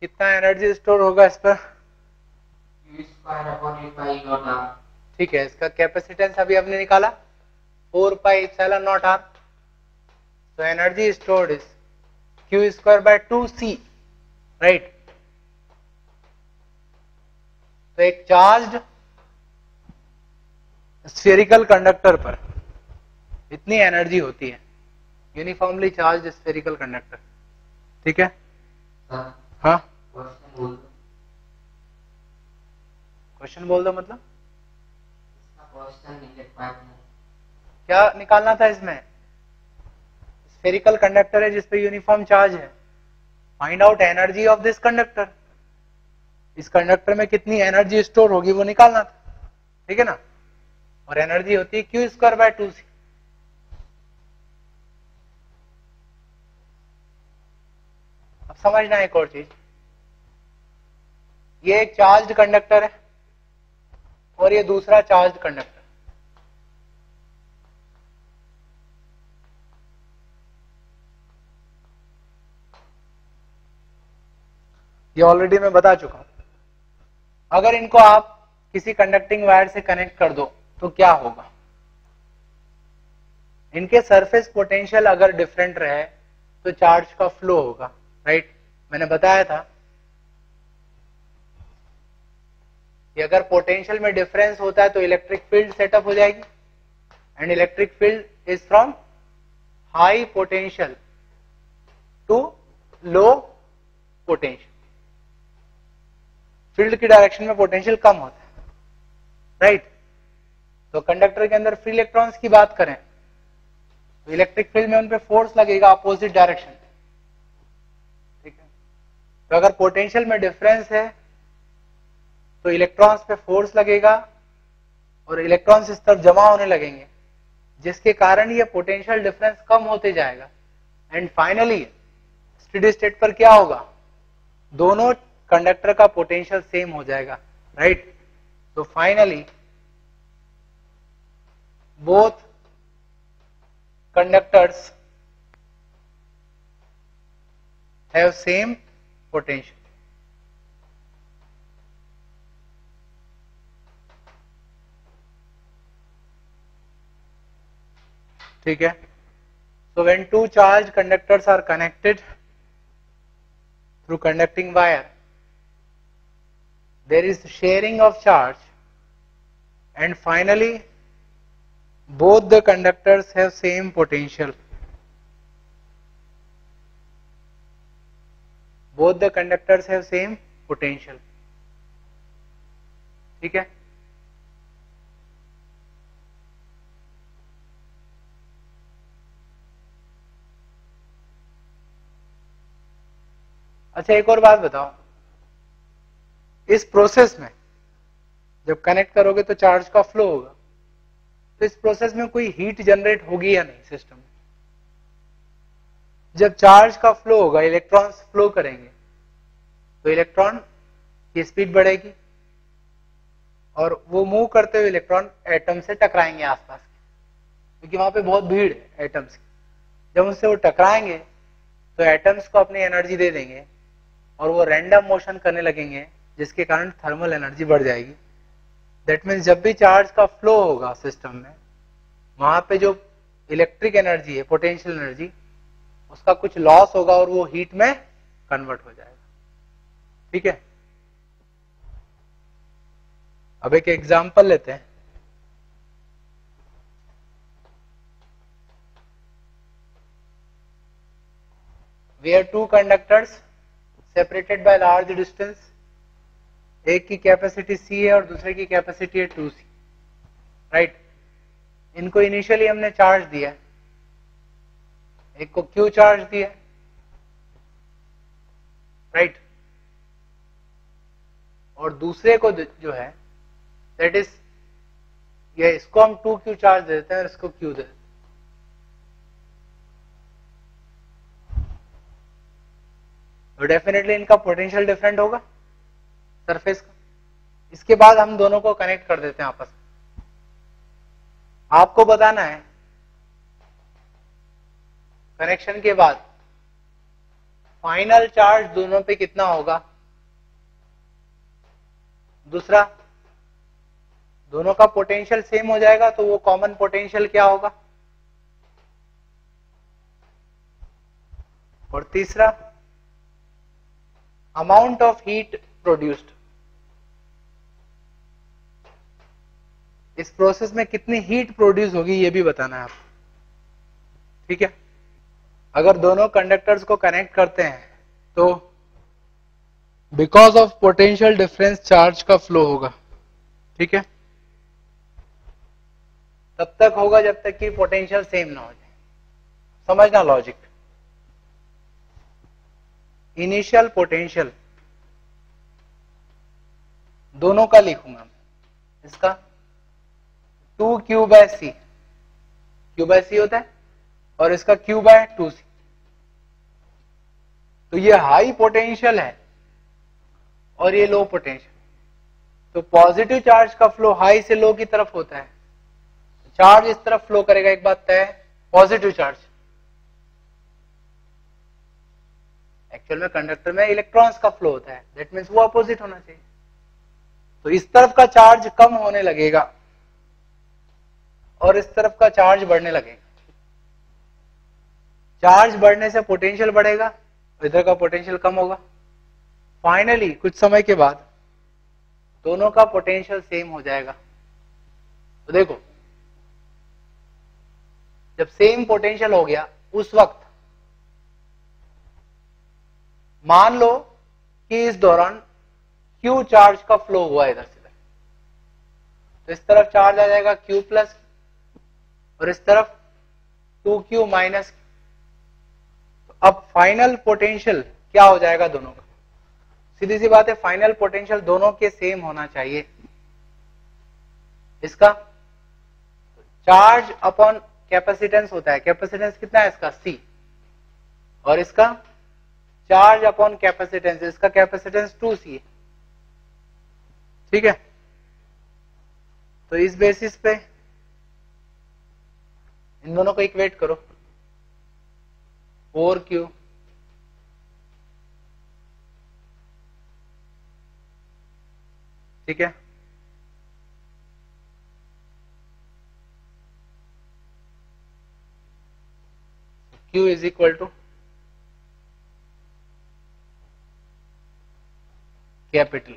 कितना energy store होगा इस पर? Q² ठीक है, इसका कैपेसिटेंस अभी हमने निकाला 4πε0r। तो energy stored is Q²/2c, right. तो एक चार्ज्ड स्फेरिकल कंडक्टर पर इतनी एनर्जी होती है, यूनिफॉर्मली चार्ज्ड स्फेरिकल कंडक्टर। ठीक है, हाँ क्वेश्चन बोल दो। मतलब क्या निकालना था इसमें? स्फेरिकल कंडक्टर है जिसपे यूनिफॉर्म चार्ज है, find out energy of this conductor. इस कंडक्टर में कितनी एनर्जी स्टोर होगी वो निकालना था, ठीक है ना। और एनर्जी होती है Q²/2c। अब समझना एक और चीज, ये एक चार्ज्ड कंडक्टर है और ये दूसरा चार्ज्ड कंडक्टर। ये ऑलरेडी मैं बता चुका हूं। अगर इनको आप किसी कंडक्टिंग वायर से कनेक्ट कर दो तो क्या होगा? इनके सरफेस पोटेंशियल अगर डिफरेंट रहे तो चार्ज का फ्लो होगा, राइट। मैंने बताया था कि अगर पोटेंशियल में डिफरेंस होता है तो इलेक्ट्रिक फील्ड सेटअप हो जाएगी, and electric field is from high potential to low potential. Field की डायरेक्शन में पोटेंशियल कम होता है, राइट। तो कंडक्टर के अंदर फ्री इलेक्ट्रॉन्स की बात करें तो इलेक्ट्रिक फील्ड में उन पे फोर्स लगेगा अपोजिट डायरेक्शन, ठीक है। तो अगर पोटेंशियल में डिफरेंस है तो इलेक्ट्रॉन्स पे फोर्स लगेगा और इलेक्ट्रॉन्स इस तरफ जमा होने लगेंगे, जिसके कारण ये पोटेंशियल डिफरेंस कम होते जाएगा, एंड फाइनली स्टेडी स्टेट पर क्या होगा? दोनों कंडक्टर का पोटेंशियल सेम हो जाएगा, राइट। तो finally both conductors have same potential. ठीक है। So when two charged conductors are connected through conducting wire, there is sharing of charge, and finally both the conductors have same potential. Both the conductors have same potential. ठीक है। अच्छा एक और बात बताओ, इस प्रोसेस में जब कनेक्ट करोगे तो चार्ज का फ्लो होगा, तो इस प्रोसेस में कोई हीट जनरेट होगी या नहीं सिस्टम में? जब चार्ज का फ्लो होगा, इलेक्ट्रॉन्स फ्लो करेंगे तो इलेक्ट्रॉन की स्पीड बढ़ेगी और वो मूव करते हुए इलेक्ट्रॉन एटम से टकराएंगे आसपास के, क्योंकि वहां पे बहुत भीड़ है एटम्स की। जब उनसे वो टकराएंगे तो एटम्स को अपनी एनर्जी दे देंगे और वो रैंडम मोशन करने लगेंगे, जिसके कारण थर्मल एनर्जी बढ़ जाएगी। दैट मीन्स जब भी चार्ज का फ्लो होगा सिस्टम में, वहां पे जो इलेक्ट्रिक एनर्जी है, पोटेंशियल एनर्जी, उसका कुछ लॉस होगा और वो हीट में कन्वर्ट हो जाएगा, ठीक है। अब एक एग्जांपल लेते हैं। Where two conductors separated by large distance, एक की कैपेसिटी C है और दूसरे की कैपेसिटी है 2C, राइट। इनको इनिशियली हमने चार्ज दिया, एक को Q चार्ज दिया, राइट, और दूसरे को जो है दैट इज ये, इसको हम 2Q चार्ज देते हैं और इसको Q दे देते हैं। तो डेफिनेटली इनका पोटेंशियल डिफरेंट होगा सरफेस का। इसके बाद हम दोनों को कनेक्ट कर देते हैं आपस में। आपको बताना है कनेक्शन के बाद फाइनल चार्ज दोनों पे कितना होगा दूसरा, दोनों का पोटेंशियल सेम हो जाएगा तो वो कॉमन पोटेंशियल क्या होगा। और तीसरा, अमाउंट ऑफ हीट प्रोड्यूस्ड, इस प्रोसेस में कितनी हीट प्रोड्यूस होगी ये भी बताना है आपको। ठीक है, अगर दोनों कंडक्टर्स को कनेक्ट करते हैं तो because of potential difference charge का फ्लो होगा। ठीक है, तब तक होगा जब तक कि पोटेंशियल सेम ना हो जाए। समझना लॉजिक। इनिशियल पोटेंशियल दोनों का लिखूंगा मैं, इसका 2q/c, q/c होता है, और इसका q/2c। तो ये हाई पोटेंशियल है और ये लो पोटेंशियल, तो पॉजिटिव चार्ज का फ्लो हाई से लो की तरफ होता है, चार्ज इस तरफ फ्लो करेगा, एक बात तय है, पॉजिटिव चार्ज। एक्चुअल में कंडक्टर में इलेक्ट्रॉन्स का फ्लो होता है, दैट मीन्स वो अपोजिट होना चाहिए। तो इस तरफ का चार्ज कम होने लगेगा और इस तरफ का चार्ज बढ़ने लगेगा। चार्ज बढ़ने से पोटेंशियल बढ़ेगा, इधर का पोटेंशियल कम होगा। फाइनली कुछ समय के बाद दोनों का पोटेंशियल सेम हो जाएगा। तो देखो, जब सेम पोटेंशियल हो गया उस वक्त मान लो कि इस दौरान Q चार्ज का फ्लो हुआ इधर से, तो इस तरफ चार्ज आ जाएगा Q+ और इस तरफ 2Q-। तो अब फाइनल पोटेंशियल क्या हो जाएगा दोनों का। सीधी सी बात है, फाइनल पोटेंशियल दोनों के सेम होना चाहिए। इसका चार्ज अपॉन कैपेसिटेंस होता है, कैपेसिटेंस कितना है इसका C, और इसका चार्ज अपॉन कैपेसिटेंस, इसका कैपेसिटेंस 2C है। ठीक है, तो इस बेसिस पे इन दोनों को इक्वेट करो, 4Q ठीक है, Q is equal to capital.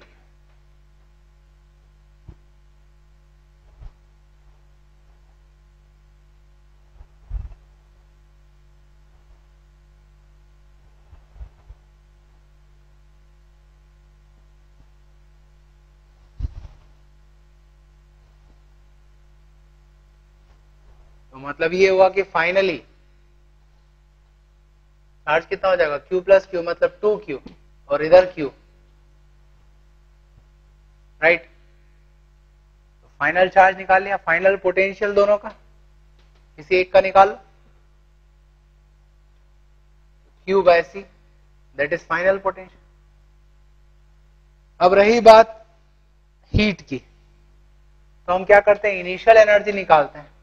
तो मतलब ये हुआ कि फाइनली चार्ज कितना हो जाएगा, Q+Q मतलब 2Q और इधर Q, राइट। तो फाइनल चार्ज निकाल लिया, फाइनल पोटेंशियल दोनों का किसी एक का निकाल लो, Q/c, that is final potential. अब रही बात हीट की, तो हम क्या करते हैं, इनिशियल एनर्जी निकालते हैं।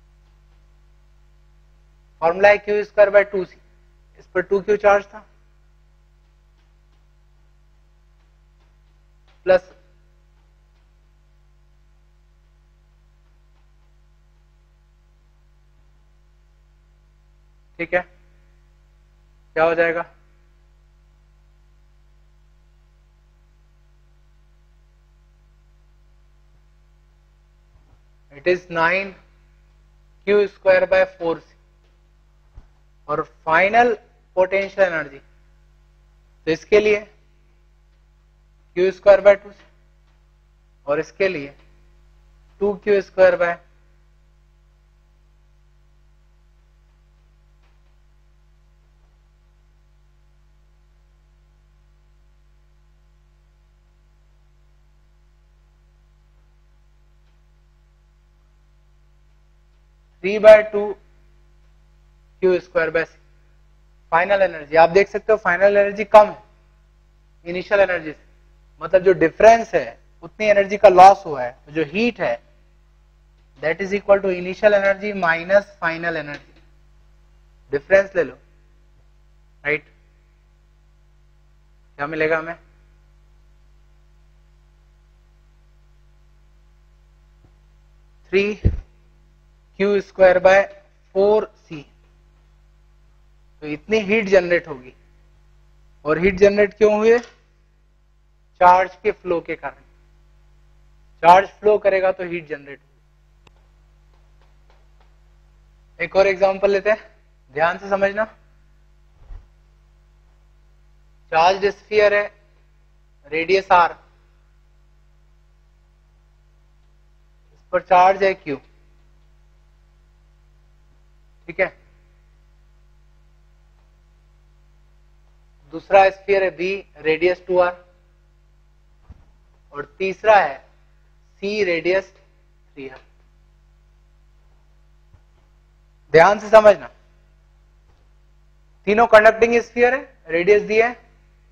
फॉर्मूला है Q²/2c, इस पर 2Q चार्ज था प्लस ठीक है, क्या हो जाएगा, इट इज 9Q²/4c। और फाइनल पोटेंशियल एनर्जी, तो इसके लिए Q²/2c और इसके लिए 2Q²। (3/2 Q²/c) final energy. आप देख सकते हो फाइनल एनर्जी कम है इनिशियल एनर्जी से, मतलब जो डिफरेंस है उतनी एनर्जी का लॉस हुआ है, तो जो हीट है that is equal to initial energy minus final energy, difference ले लो, राइट। क्या मिलेगा हमें, 3q² / 4c। तो इतनी हीट जनरेट होगी, और हीट जनरेट क्यों हुए? चार्ज के फ्लो के कारण। चार्ज फ्लो करेगा तो हीट जनरेट होगी। एक और एग्जांपल लेते हैं, ध्यान से समझना। चार्ज स्फीयर है, रेडियस r, इस पर चार्ज है q, ठीक है। दूसरा स्फीयर है b, रेडियस 2r, और तीसरा है c, रेडियस 3r। ध्यान से समझना, तीनों कंडक्टिंग स्फीयर है, रेडियस दिया है,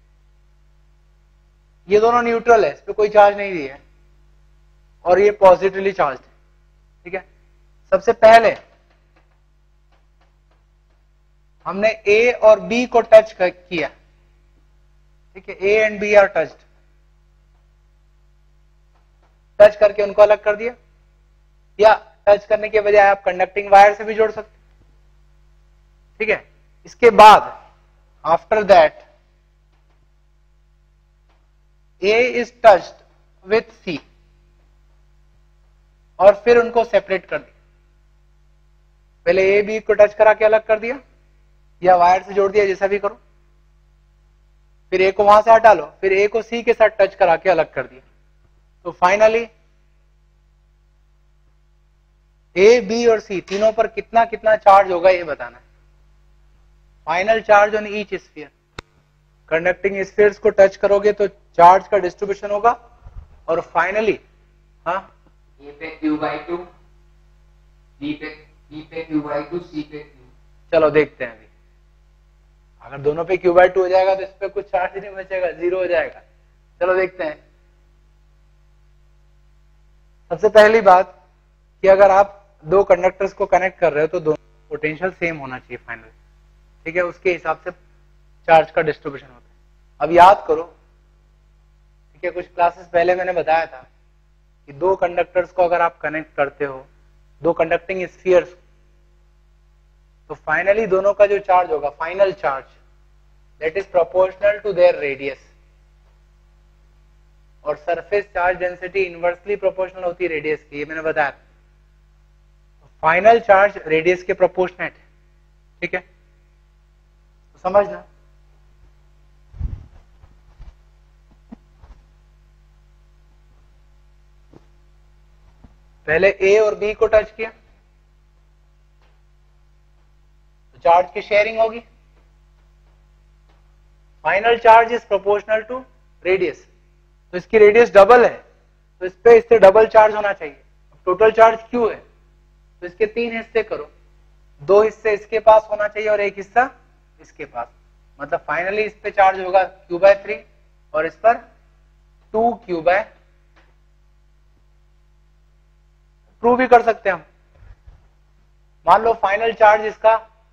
ये दोनों न्यूट्रल है, इस पे कोई चार्ज नहीं दिया है, और ये पॉजिटिवली चार्ज है, ठीक है। सबसे पहले हमने A और B को टच किया, ठीक है। A and B are touched, touch करके उनको अलग कर दिया, या टच करने के बजाय आप कंडक्टिंग वायर से भी जोड़ सकते, ठीक है। इसके बाद after that A is touched with C, और फिर उनको सेपरेट कर दिया। पहले A B को टच करा के अलग कर दिया, या वायर से जोड़ दिया, जैसा भी करो। फिर A को वहां से हटा लो, फिर A को C के साथ टच करा के अलग कर दिया। तो फाइनली A, B और C तीनों पर कितना कितना चार्ज होगा ये बताना है। Final charge on each sphere, conducting spheres को टच करोगे तो चार्ज का डिस्ट्रीब्यूशन होगा, और फाइनली हाँ A पे q/2, B पे q/2, C पे q। चलो देखते हैं अभी। अगर दोनों पे q/2 हो जाएगा तो इस पे कुछ चार्ज ही नहीं बचेगा, 0 हो जाएगा। चलो देखते हैं। सबसे पहली बात कि अगर आप दो कंडक्टर्स को कनेक्ट कर रहे हो तो दोनों पोटेंशियल सेम होना चाहिए फाइनल, ठीक है। उसके हिसाब से चार्ज का डिस्ट्रीब्यूशन होता है। अब याद करो, ठीक है, कुछ क्लासेस पहले मैंने बताया था कि दो कंडक्टर्स को अगर आप कनेक्ट करते हो, दो कंडक्टिंग स्फीयर्स, तो फाइनली दोनों का जो चार्ज होगा, final charge, that is proportional to their radius. और surface charge density inversely proportional होती है रेडियस की, ये मैंने बताया। फाइनल चार्ज रेडियस के प्रोपोर्शनेट है, ठीक है। तो समझना, पहले A और B को टच किया तो चार्ज की शेयरिंग होगी। Final charge is proportional to radius, तो इसकी रेडियस डबल है, तो इस पे इससे डबल चार्ज होना चाहिए। टोटल चार्ज Q है, तो इसके 3 हिस्से करो, 2 हिस्से इसके पास होना चाहिए और 1 हिस्सा इसके पास। मतलब फाइनली इस पे चार्ज होगा q/3 और इस पर 2q/, प्रूव भी कर सकते हैं हम। मान लो फाइनल चार्ज इसका,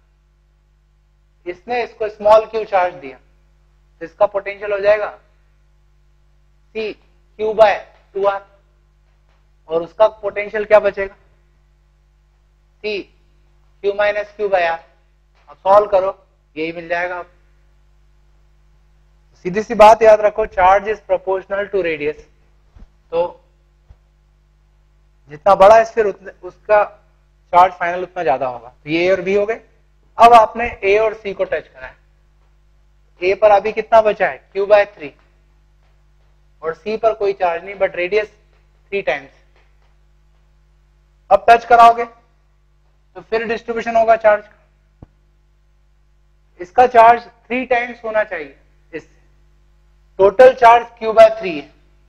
इसने इसको स्मॉल q चार्ज दिया, तो इसका पोटेंशियल हो जाएगा C q/2r, और उसका पोटेंशियल क्या बचेगा? C q - q/r। अब सॉल्व करो, यही मिल जाएगा। आप सीधी सी बात याद रखो, charge is proportional to radius, तो जितना बड़ा स्फीयर उसका चार्ज फाइनल उतना ज्यादा होगा। तो ये A और B हो गए। अब आपने A और C को टच करा है, A पर अभी कितना बचा है? q/3, और C पर कोई चार्ज नहीं, बट रेडियस 3 टाइम्स। अब टच कराओगे तो फिर डिस्ट्रीब्यूशन होगा चार्ज का। इसका चार्ज 3 टाइम्स होना चाहिए इससे, टोटल चार्ज q/3 है,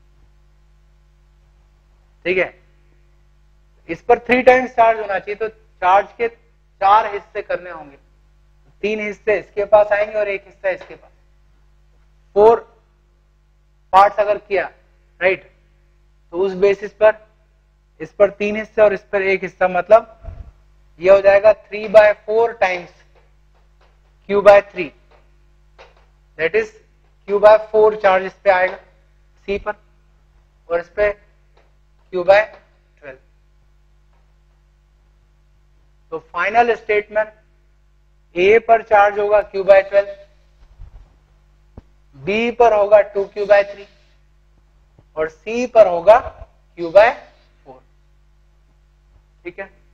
ठीक है। इस पर 3 टाइम्स चार्ज होना चाहिए, तो चार्ज के 4 हिस्से करने होंगे। 3 हिस्से इसके पास आएंगे और 1 हिस्सा इसके पास। 4 पार्ट्स अगर किया, राइट, तो उस बेसिस पर इस पर 3 हिस्से और इस पर 1 हिस्सा, मतलब ये हो जाएगा 3/4 times q/3, that is q/4 charge इस पे आएगा C पर, और इस पे q/12। तो फाइनल स्टेट में ए पर चार्ज होगा Q/12, बी पर होगा 2Q/3 और सी पर होगा Q/4। ठीक है।